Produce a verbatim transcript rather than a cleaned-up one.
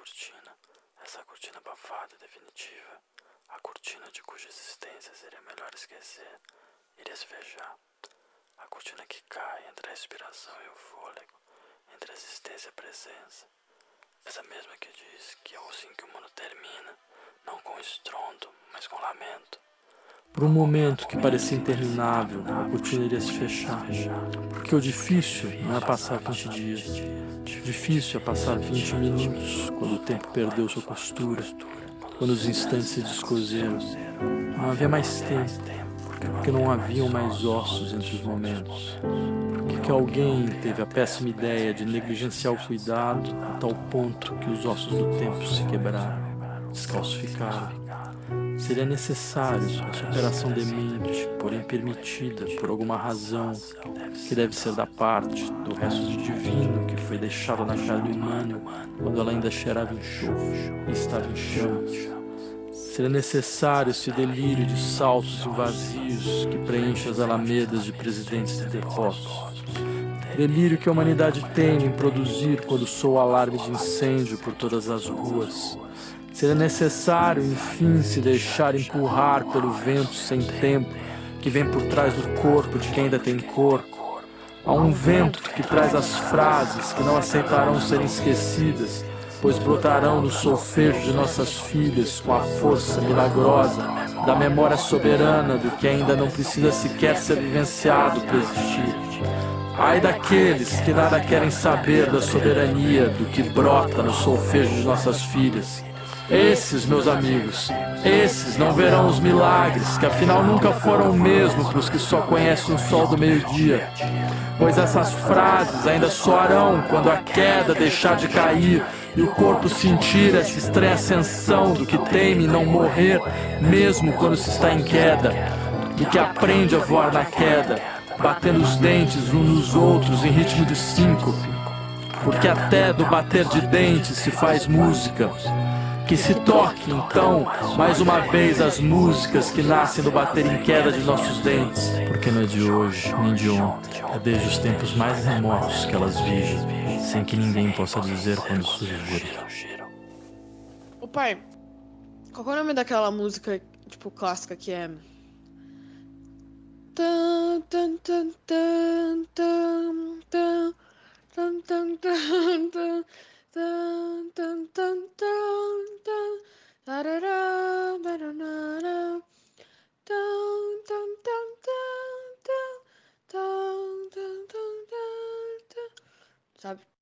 cortina, essa cortina abafada definitiva, a cortina de cuja existência seria melhor esquecer, iria se fechar. A cortina que cai entre a respiração e o fôlego, entre a existência e a presença. Essa mesma que diz que é assim que o mundo termina, não com estrondo, mas com lamento. Por um momento que parecia interminável, a cortina iria se fechar. Porque o difícil não é passar vinte dias. O difícil é passar vinte minutos, quando o tempo perdeu sua costura, quando os instantes se descoseram. Não havia mais tempo, porque não haviam mais ossos entre os momentos. Porque alguém teve a péssima ideia de negligenciar o cuidado a tal ponto que os ossos do tempo se quebraram, descalcificaram. Seria necessário a superação demente, porém permitida por alguma razão, que deve ser da parte do resto de divino que foi deixado na carne humana quando ela ainda cheirava enxofre e estava em chamas. Seria necessário esse delírio de saltos e vazios que preenche as alamedas de presidentes e depósitos. Delírio que a humanidade teme em produzir quando soa o alarme de incêndio por todas as ruas. Seria necessário, enfim, se deixar empurrar pelo vento sem tempo que vem por trás do corpo de quem ainda tem corpo. Há um vento que traz as frases que não aceitarão serem esquecidas, pois brotarão no solfejo de nossas filhas com a força milagrosa da memória soberana do que ainda não precisa sequer ser vivenciado para existir. Ai daqueles que nada querem saber da soberania do que brota no solfejo de nossas filhas. Esses, meus amigos, esses não verão os milagres, que afinal nunca foram o mesmo para os que só conhecem o sol do meio-dia. Pois essas frases ainda soarão quando a queda deixar de cair e o corpo sentir essa estranha ascensão do que teme não morrer, mesmo quando se está em queda, do que aprende a voar na queda, batendo os dentes uns nos outros em ritmo de cinco, porque até do bater de dentes se faz música. Que se toque, então, mais uma vez as músicas que nascem do bater em queda de nossos dentes. Porque não é de hoje, nem de ontem, é desde os tempos mais remotos que elas vigem, sem que ninguém possa dizer quando surgiram. Ô pai, qual é o nome daquela música, tipo, clássica que é... Tan, tan, tan, tan, tan, tan, tan, tan, tan, tan. Tan, tan, tan, tan, tan, tarará, baranara, tan, tan, tan, tan, tan, tan, tan, tan, tan, tan. Sabe?